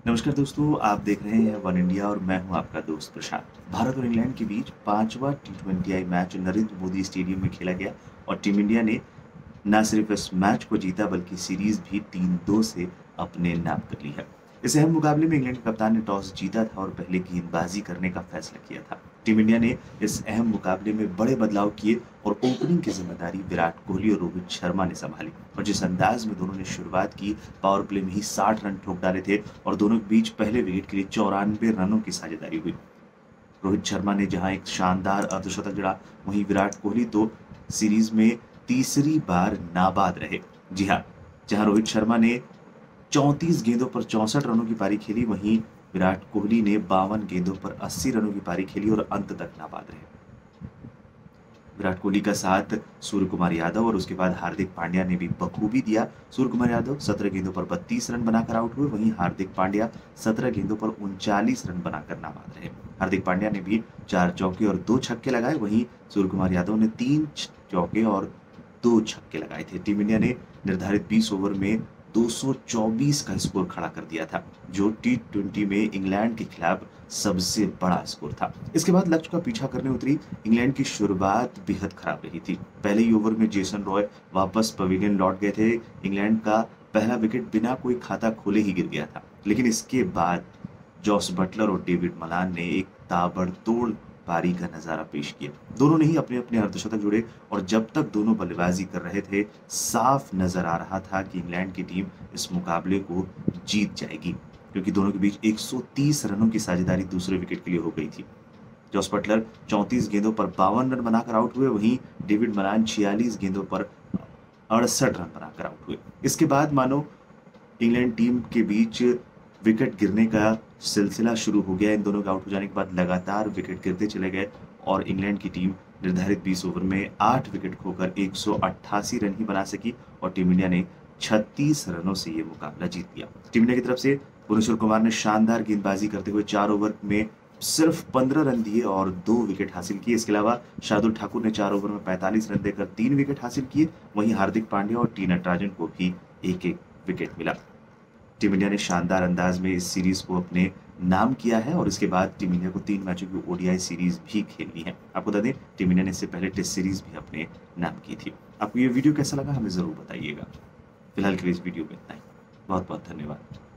नमस्कार दोस्तों, आप देख रहे हैं वन इंडिया और मैं हूं आपका दोस्त प्रशांत। भारत और इंग्लैंड के बीच पांचवा टी20 मैच नरेंद्र मोदी स्टेडियम में खेला गया और टीम इंडिया ने न सिर्फ इस मैच को जीता बल्कि सीरीज भी 3-2 से अपने नाम कर ली है। इस अहम मुकाबले में इंग्लैंड के कप्तान ने टॉस जीता था और पहले गेंदबाजी करने का फैसला किया था। टीम इंडिया ने इस अहम मुकाबले में बड़े बदलाव किए और ओपनिंग की जिम्मेदारी विराट कोहली और रोहित शर्मा ने संभाली। और जिस अंदाज में दोनों ने शुरुआत की, पावर प्ले में ही 60 रन ठोक डाले थे और दोनों के बीच पहले विकेट के लिए 94 रनों की साझेदारी हुई। रोहित शर्मा ने जहां एक शानदार अर्धशतक जड़ा, वहीं विराट कोहली तो सीरीज में तीसरी बार नाबाद रहे। जी हाँ, जहां रोहित शर्मा ने 34 गेंदों पर 64 रनों की पारी खेली, वहीं विराट कोहली ने 52 गेंदों पर 80 रनों की पारी खेली और अंत तक नाबाद रहे। विराट कोहली का साथ सूर्य कुमार यादव और उसके बाद हार्दिक पांड्या ने भी बखूबी दिया। सूर्य कुमार यादव 17 गेंदों पर 32 रन बनाकर आउट हुए, वहीं हार्दिक पांड्या 17 गेंदों पर 39 रन बनाकर नाबाद रहे। हार्दिक पांड्या ने भी 4 चौके और 2 छक्के लगाए, वहीं सूर्य कुमार यादव ने 3 चौके और 2 छक्के लगाए थे। टीम इंडिया ने निर्धारित 20 ओवर में 224 का स्कोर खड़ा कर दिया था, जो टी20 में इंग्लैंड के खिलाफ सबसे बड़ा स्कोर था। इसके बाद लक्ष्य का पीछा करने उतरी इंग्लैंड की शुरुआत बेहद खराब रही थी। पहले ही ओवर में जेसन रॉय वापस पवेलियन लौट गए थे। इंग्लैंड का पहला विकेट बिना कोई खाता खोले ही गिर गया था, लेकिन इसके बाद जॉस बटलर और डेविड मलान ने एक ताबड़तोड़ पारी का नजारा पेश किया। दोनों ने ही अपने अपने अर्धशतक जुड़े और जब तक दोनों बल्लेबाजी कर रहे थे, साफ नजर आ रहा था कि इंग्लैंड की टीम इस मुकाबले को जीत जाएगी, क्योंकि दोनों के बीच 130 रनों की साझेदारी दूसरे विकेट के लिए हो गई थी। जॉस बटलर 34 गेंदों पर 52 रन बनाकर आउट हुए, वहीं डेविड मलान 46 गेंदों पर 68 रन बनाकर आउट हुए। इसके बाद मानो इंग्लैंड टीम के बीच विकेट गिरने का सिलसिला शुरू हो गया। इन दोनों के आउट हो जाने के बाद लगातार विकेट गिरते चले गए और इंग्लैंड की टीम निर्धारित 20 ओवर में 8 विकेट खोकर 188 रन ही बना सकी और टीम इंडिया ने 36 रनों से ये मुकाबला जीत लिया। टीम इंडिया की तरफ से भुवनेश्वर कुमार ने शानदार गेंदबाजी करते हुए 4 ओवर में सिर्फ 15 रन दिए और 2 विकेट हासिल किए। इसके अलावा शार्दुल ठाकुर ने 4 ओवर में 45 रन देकर 3 विकेट हासिल किए। वहीं हार्दिक पांड्या और टी नटराजन को भी एक एक विकेट मिला। टीम इंडिया ने शानदार अंदाज में इस सीरीज को अपने नाम किया है और इसके बाद टीम इंडिया को 3 मैचों की ओडीआई सीरीज भी खेलनी है। आपको बता दें, टीम इंडिया ने इससे पहले टेस्ट सीरीज भी अपने नाम की थी। आपको ये वीडियो कैसा लगा हमें जरूर बताइएगा। फिलहाल के लिए इस वीडियो में इतना ही। बहुत बहुत धन्यवाद।